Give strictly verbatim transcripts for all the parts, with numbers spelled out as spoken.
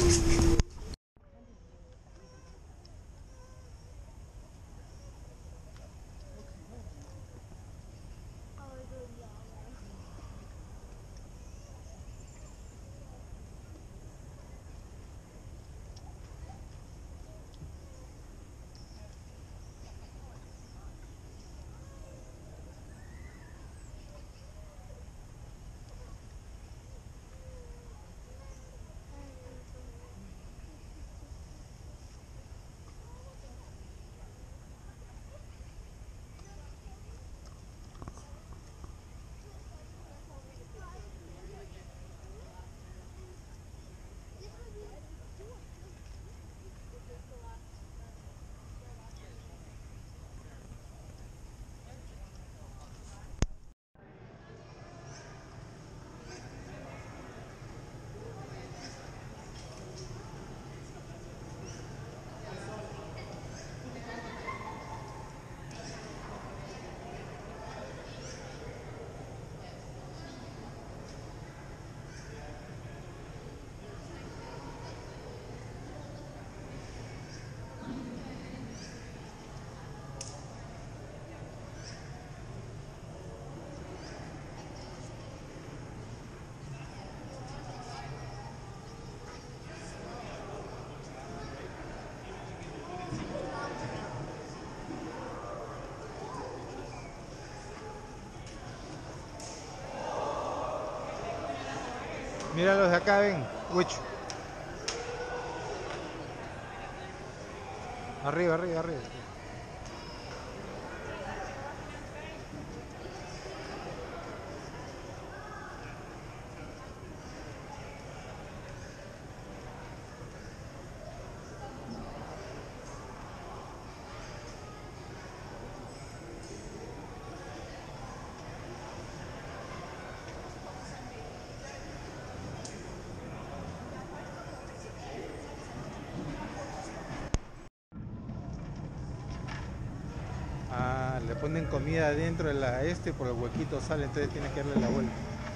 Mira los de acá, ven. Which. Arriba, arriba, arriba. Ah, le ponen comida adentro de la este y por el huequito sale, entonces tienes que darle la vuelta.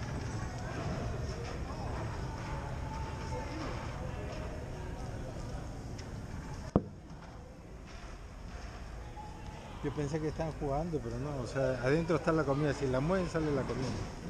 Yo pensé que estaban jugando, pero no, o sea, adentro está la comida, si la mueven sale la comida.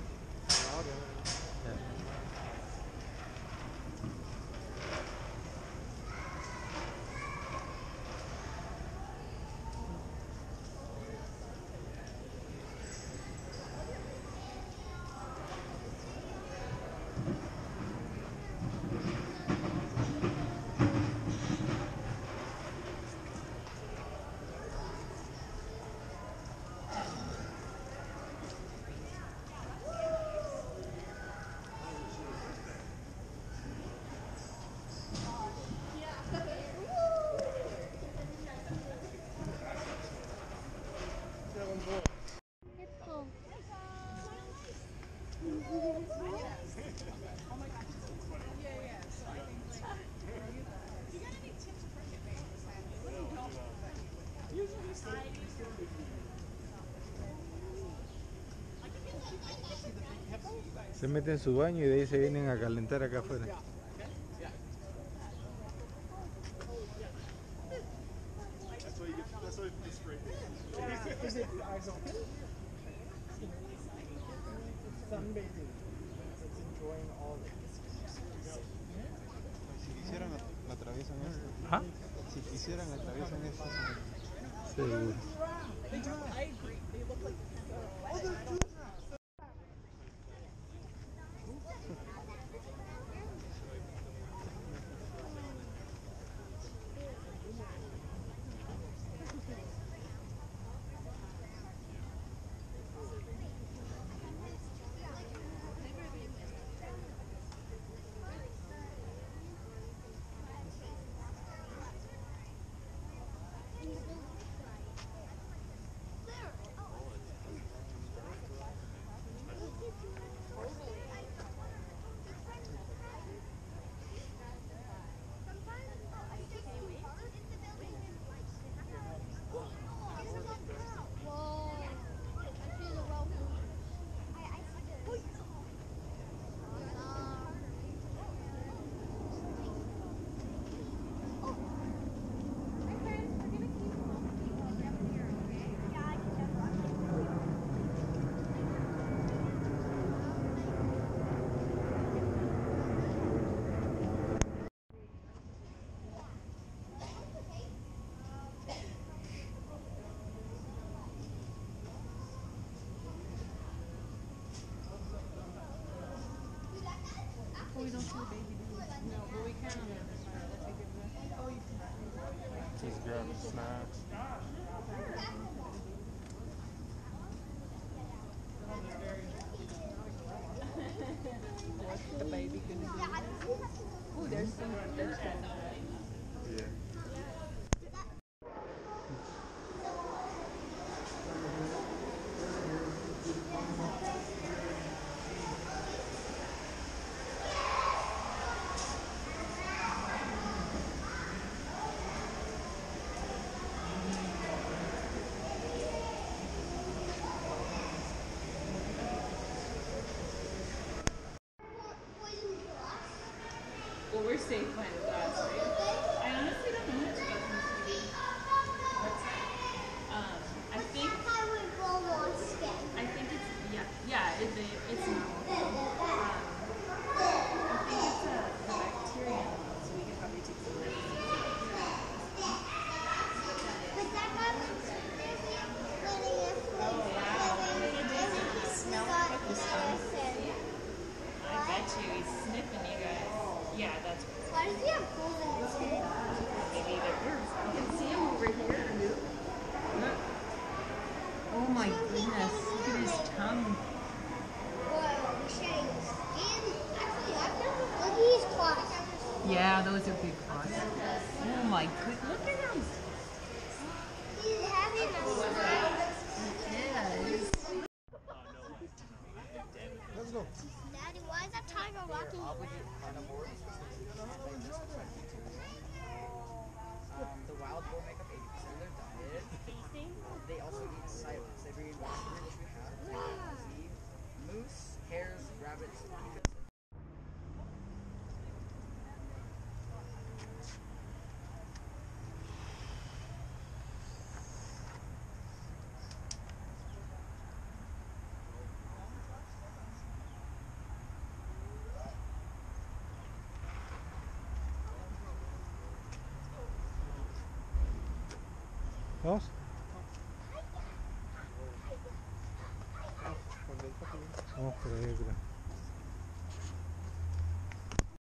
Se meten en su baño y de ahí se vienen a calentar acá afuera. Si quisieran atraviesan esto. ¿Ah? Si quisieran atraviesan esto. Seguro. Just grab snacks. What's the baby gonna do? Oh, there's some. There's some. Yeah. Well, we're safe behind the glass, right? I honestly don't know much about this movie. What's that? Um, I think. I think it's yeah, yeah. It, it, it's normal. Um, I think it's a, a bacterium, so we could probably take some medicine. Oh wow! He's smelling with his tongue. I bet you he's sniffing you guys. Yeah, that's what. Why does he have holes in his head? Maybe they're yours. You can see him over here. Look. Oh my goodness. Look at his tongue. Whoa, he's shedding skin. Actually, I've never look at his claws. Yeah, those are big claws. Oh my goodness. Look at him. He's having a smile. Yes. Let's go. Daddy, why is that tiger walking away? Um, the wild boar make up eighty percent of their diet. They also eat silence. They breed raccoon, which we have, chimpanzee, moose, hares, rabbits, peacocks, and ¿Vamos? Vamos por ahí, creo.